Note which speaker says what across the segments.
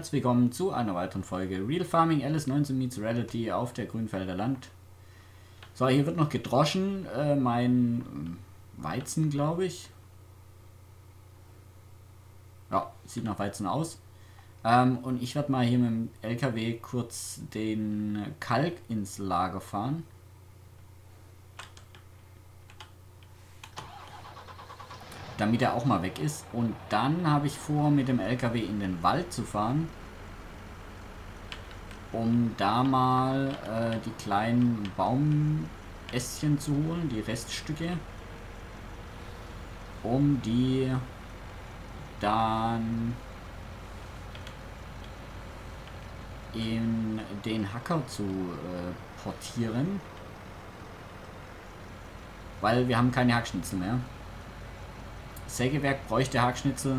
Speaker 1: herzlich willkommen zu einer weiteren Folge Real Farming Alice 19 Meets Reality auf der Grünfelder Land. So, hier wird noch gedroschen, mein Weizen, glaube ich. Ja, sieht nach Weizen aus. Und ich werde mal hier mit dem LKW kurz den Kalk ins Lager fahren. Damit er auch mal weg ist. Und dann habe ich vor, mit dem LKW in den Wald zu fahren, um da mal die kleinen Baumästchen zu holen, die Reststücke, um die dann in den Hacker zu portieren, weil wir haben keine Hackschnitzel mehr. Sägewerk bräuchte Hackschnitzel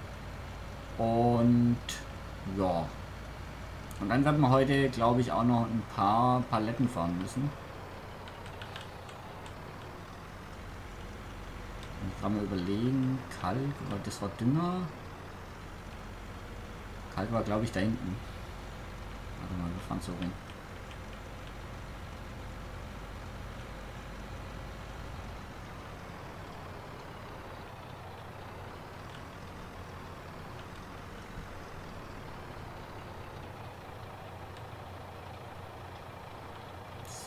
Speaker 1: und ja. Und dann werden wir heute, glaube ich, auch noch ein paar Paletten fahren müssen. Ich kann mal überlegen, Kalk, das war Dünger. Kalk war, glaube ich, da hinten. Warte mal, wir fahren so rum. So.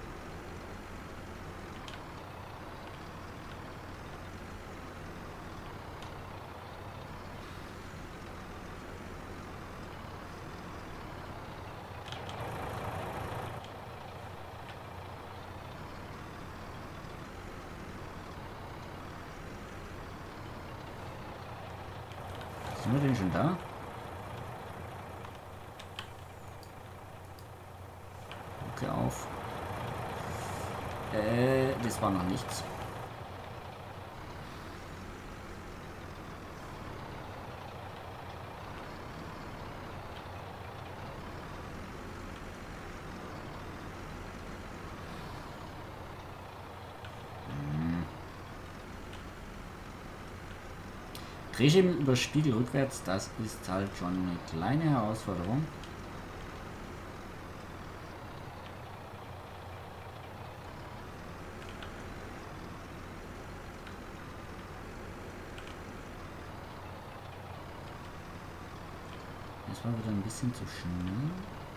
Speaker 1: Sind wir denn schon da? Okay, auf. Das war noch nichts. Drehscheiben über Spiegel rückwärts, das ist halt schon eine kleine Herausforderung. Das war wieder ein bisschen zu schnell.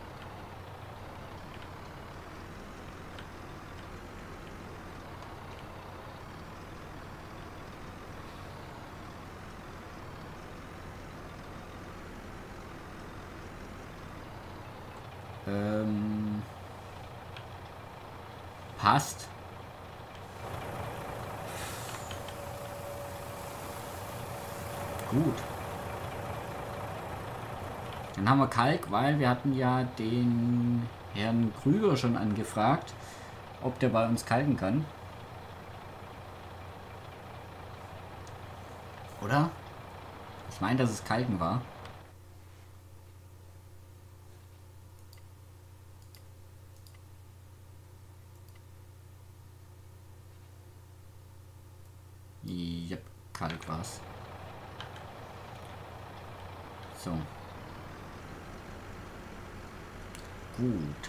Speaker 1: Passt. Gut. Dann haben wir Kalk, weil wir hatten ja den Herrn Krüger schon angefragt, ob der bei uns kalken kann. Oder? Ich meine, dass es Kalken war. Yep, Kalk war's. So. Gut.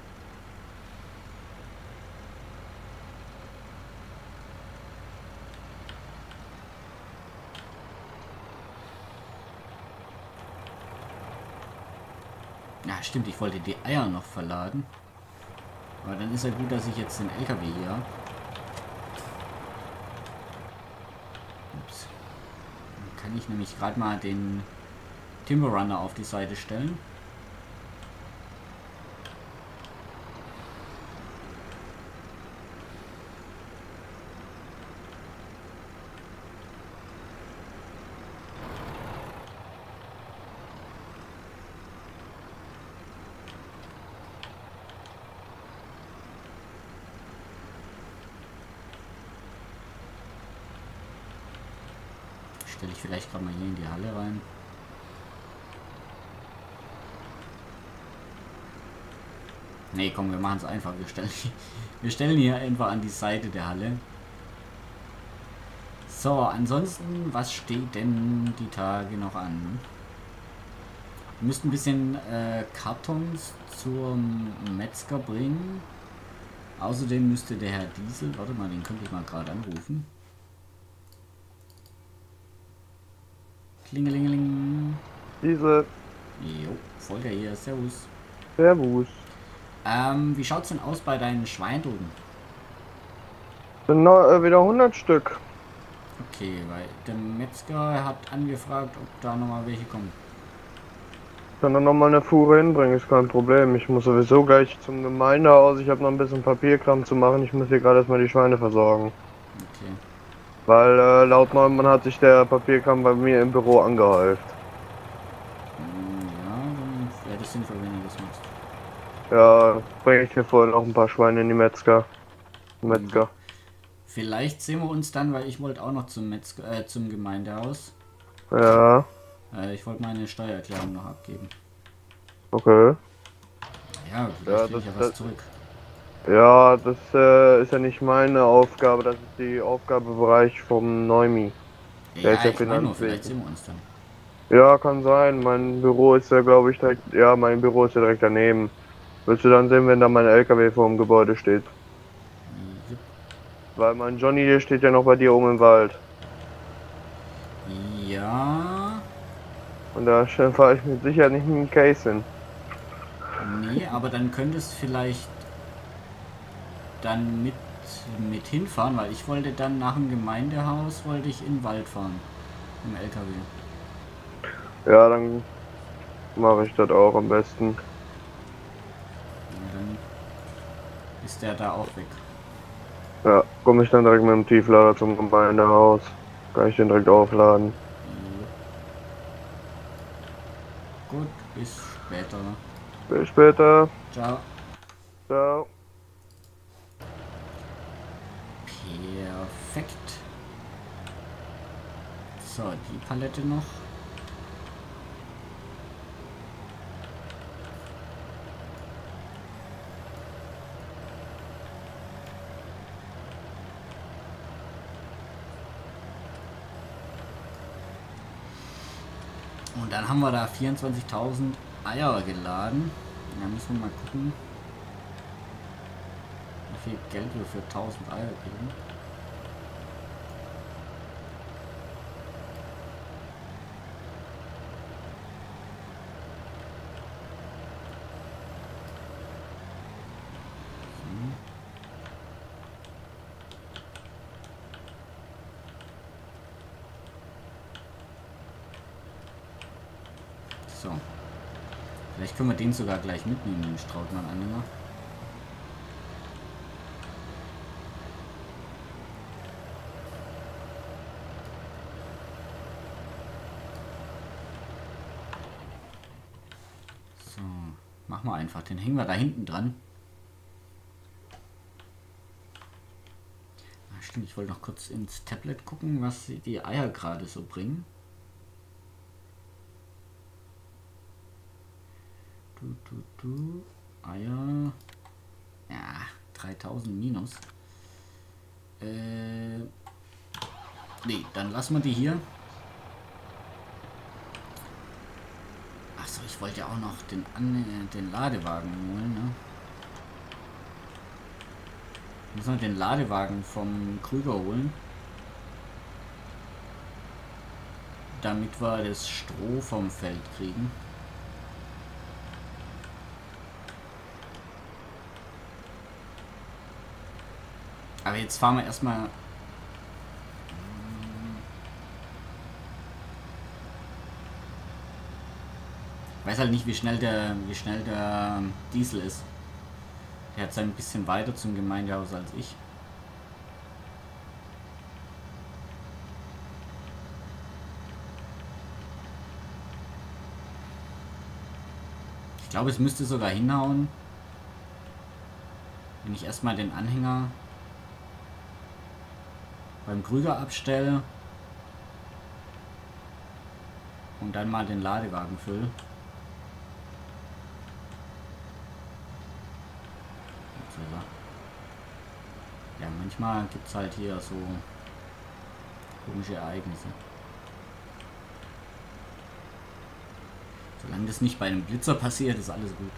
Speaker 1: Ja, stimmt, ich wollte die Eier noch verladen. Aber dann ist ja gut, dass ich jetzt den LKW hier habe. Ups. Dann kann ich nämlich gerade mal den Timber Runner auf die Seite stellen. Stelle ich vielleicht gerade mal hier in die Halle rein. Nee, komm, wir machen es einfach. Wir stellen hier einfach an die Seite der Halle. So, ansonsten, was steht denn die Tage noch an? Wir müssten ein bisschen Kartons zum Metzger bringen. Außerdem müsste der Herr Diesel, warte mal, den könnte ich mal gerade anrufen. Klingelingeling.
Speaker 2: Diese
Speaker 1: Jo, Volker hier, servus.
Speaker 2: Servus.
Speaker 1: Wie schaut's denn aus bei deinen Schweindrücken?
Speaker 2: Sind noch, wieder 100 Stück.
Speaker 1: Okay, weil der Metzger hat angefragt, ob da nochmal welche kommen.
Speaker 2: Kann dann noch mal eine Fuhre hinbringen, ist kein Problem. Ich muss sowieso gleich zum Gemeindehaus. Ich habe noch ein bisschen Papierkram zu machen. Ich muss hier gerade erstmal die Schweine versorgen.
Speaker 1: Okay.
Speaker 2: Weil laut Neumann hat sich der Papierkram bei mir im Büro angehäuft.
Speaker 1: Ja, dann wäre das sinnvoll, wenn du das machst.
Speaker 2: Ja, bringe ich mir vorher noch ein paar Schweine in die Metzger.
Speaker 1: Vielleicht sehen wir uns dann, weil ich wollte auch noch zum Metzger, zum Gemeindehaus.
Speaker 2: Ja,
Speaker 1: Ich wollte meine Steuererklärung noch abgeben.
Speaker 2: okay.
Speaker 1: Ja,
Speaker 2: Ja,
Speaker 1: vielleicht kriege ich ja was zurück.
Speaker 2: Ja, das ist ja nicht meine Aufgabe, das ist die Aufgabebereich vom Neumi. Der ist
Speaker 1: Ja,
Speaker 2: ja
Speaker 1: ich meine nur, vielleicht
Speaker 2: Finanzwesen.
Speaker 1: sehen wir uns dann.
Speaker 2: Ja, kann sein. Mein Büro ist ja, glaube ich, direkt. Ja, mein Büro ist ja direkt daneben. Willst du dann sehen, wenn da mein LKW vor dem Gebäude steht?
Speaker 1: Jupp.
Speaker 2: Weil mein Johnny, der steht ja noch bei dir oben im Wald.
Speaker 1: Ja.
Speaker 2: Und da fahre ich mit Sicherheit nicht mit dem Case hin.
Speaker 1: Nee, aber dann könntest vielleicht dann mit hinfahren, weil ich wollte dann nach dem Gemeindehaus, wollte ich in den Wald fahren. Im LKW.
Speaker 2: Ja, dann mache ich das auch am besten.
Speaker 1: Ja, dann ist der da auch weg.
Speaker 2: Ja, komme ich dann direkt mit dem Tieflader zum Gemeindehaus. Kann ich den direkt aufladen.
Speaker 1: Gut, bis später.
Speaker 2: Bis später.
Speaker 1: Ciao.
Speaker 2: Ciao.
Speaker 1: Perfekt. So, die Palette noch. Und dann haben wir da 24.000 Eier geladen. Da müssen wir mal gucken, wie viel Geld wir für 1000 Eier kriegen. So. Vielleicht können wir den sogar gleich mitnehmen, den Strautmann-Anhänger. So, machen wir einfach. Den hängen wir da hinten dran. Ah, stimmt, ich wollte noch kurz ins Tablet gucken, was die Eier gerade so bringen. Eier. Ja, 3000 minus. Nee, dann lassen wir die hier. Achso, ich wollte ja auch noch den Ladewagen holen, ne? Müssen wir den Ladewagen vom Krüger holen. Damit wir das Stroh vom Feld kriegen. Aber jetzt fahren wir erstmal. Ich weiß halt nicht, wie schnell der Diesel ist. Der hat ein bisschen weiter zum Gemeindehaus als ich. Ich glaube, es müsste sogar hinhauen, wenn ich erstmal den Anhänger beim Krüger abstelle und dann mal den Ladewagen fülle. Ja, manchmal gibt es halt hier so komische Ereignisse. So, Solange das nicht bei einem Blitzer passiert, ist alles gut.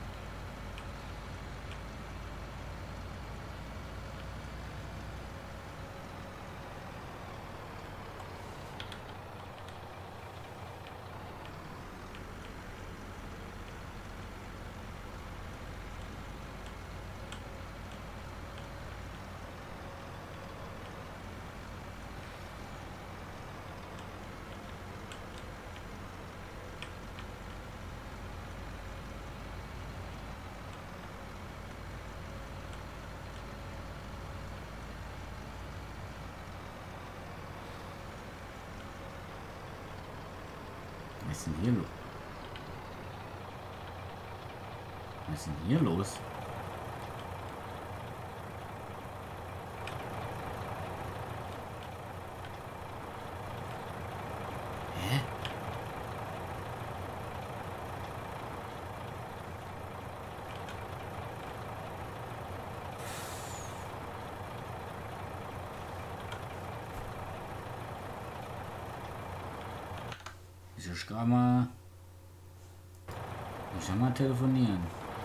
Speaker 1: Was ist denn hier los? Was ist denn hier los? Hä? Wieso schreiben wir? Ich kann mal telefonieren.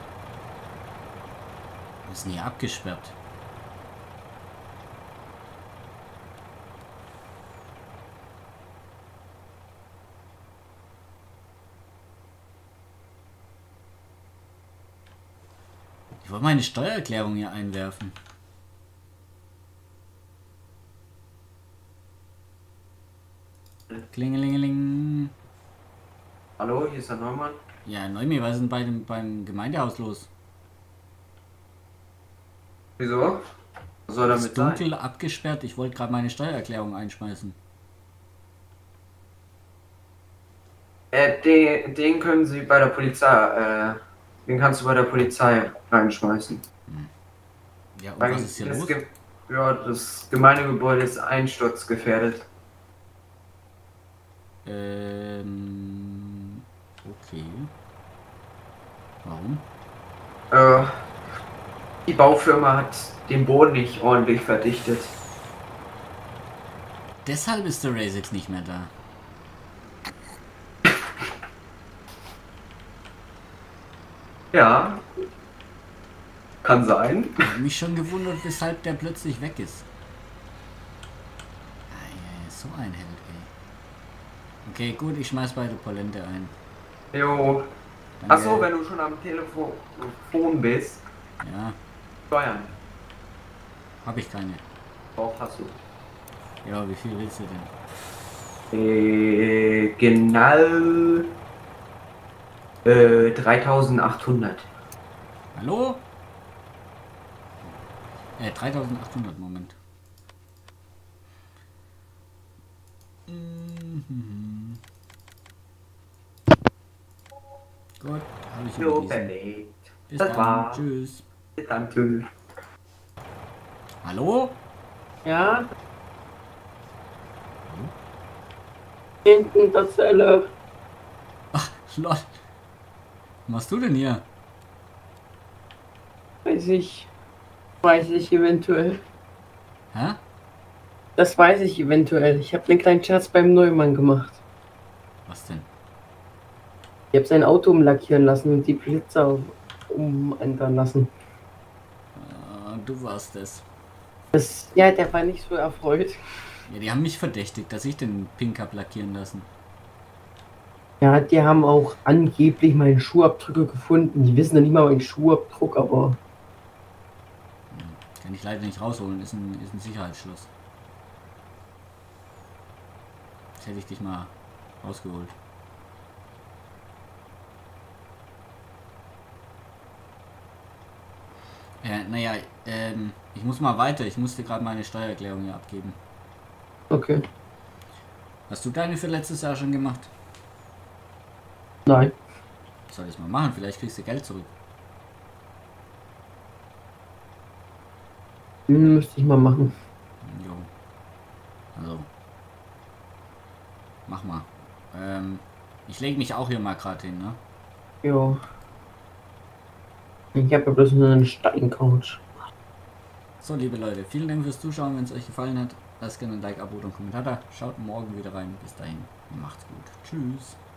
Speaker 1: Wir sind hier abgesperrt. Ich wollte meine Steuererklärung hier einwerfen. Klingelingeling.
Speaker 3: Hallo, hier ist der Neumann.
Speaker 1: Ja, Neumi, was ist denn beim Gemeindehaus los?
Speaker 3: Wieso? Was soll
Speaker 1: Es
Speaker 3: damit
Speaker 1: ist
Speaker 3: sein?
Speaker 1: dunkel, abgesperrt. Ich wollte gerade meine Steuererklärung einschmeißen.
Speaker 3: Den können Sie bei der Polizei, den kannst du bei der Polizei reinschmeißen.
Speaker 1: Ja, und
Speaker 3: Weil
Speaker 1: was ist hier
Speaker 3: das
Speaker 1: los?
Speaker 3: Ja, das Gemeindegebäude ist einsturzgefährdet.
Speaker 1: Okay. Warum?
Speaker 3: Die Baufirma hat den Boden nicht ordentlich verdichtet.
Speaker 1: Deshalb ist der Razix nicht mehr da.
Speaker 3: Ja, kann sein.
Speaker 1: Ich habe mich schon gewundert, weshalb der plötzlich weg ist. So ein Held, ey. Okay, gut, ich schmeiß beide Polente ein.
Speaker 3: Jo.
Speaker 1: Danke.
Speaker 3: Achso, wenn du schon am Telefon bist.
Speaker 1: Ja,
Speaker 3: Steuern.
Speaker 1: habe ich keine.
Speaker 3: Auch hast du.
Speaker 1: Ja, wie viel willst du denn?
Speaker 3: Genau 3800.
Speaker 1: Hallo? 3800, Moment. Mhm. Gut, habe ich
Speaker 3: Jo,
Speaker 1: überwiesen.
Speaker 3: perfekt.
Speaker 1: Bis
Speaker 3: Das
Speaker 1: dann.
Speaker 3: war.
Speaker 1: Tschüss.
Speaker 3: Bis dann, tschüss.
Speaker 1: Hallo?
Speaker 4: Ja. Hinten in der Zelle.
Speaker 1: Ach, lol. Was machst du denn hier?
Speaker 4: Weiß ich. Weiß ich eventuell.
Speaker 1: Hä?
Speaker 4: Das weiß ich eventuell. Ich habe einen kleinen Scherz beim Neumann gemacht.
Speaker 1: Was denn?
Speaker 4: Ich habe sein Auto umlackieren lassen und die Blitzer umändern lassen.
Speaker 1: Du warst es.
Speaker 4: Ja, der war nicht so erfreut.
Speaker 1: Ja, die haben mich verdächtigt, dass ich den Pink hab lackieren lassen.
Speaker 4: Ja, die haben auch angeblich meine Schuhabdrücke gefunden. Die wissen ja nicht mal meinen Schuhabdruck, aber
Speaker 1: Kann ich leider nicht rausholen, ist ein Sicherheitsschloss. Jetzt hätte ich dich mal rausgeholt. Naja, ich muss mal weiter. Ich musste gerade meine Steuererklärung hier abgeben.
Speaker 4: okay.
Speaker 1: Hast du deine für letztes Jahr schon gemacht?
Speaker 4: Nein.
Speaker 1: Soll ich mal machen? Vielleicht kriegst du Geld zurück.
Speaker 4: Müsste ich mal machen.
Speaker 1: Jo. Also. Mach mal. Ich lege mich auch hier mal gerade hin, ne?
Speaker 4: Jo. Ich habe ja bloß nur eine Steincouch.
Speaker 1: So, liebe Leute, vielen Dank fürs Zuschauen. Wenn es euch gefallen hat, lasst gerne ein Like, Abo und einen Kommentar da. Schaut morgen wieder rein. Bis dahin, macht's gut. Tschüss.